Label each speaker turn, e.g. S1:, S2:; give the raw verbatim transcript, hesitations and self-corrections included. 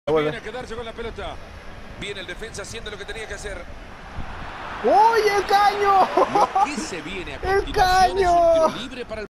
S1: Viene a quedarse con la pelota. Viene el defensa haciendo lo que tenía que hacer.
S2: ¡Uy, el caño!
S1: Lo que se viene a
S2: ¡El
S1: continuación es un
S2: caño!
S1: tiro libre para el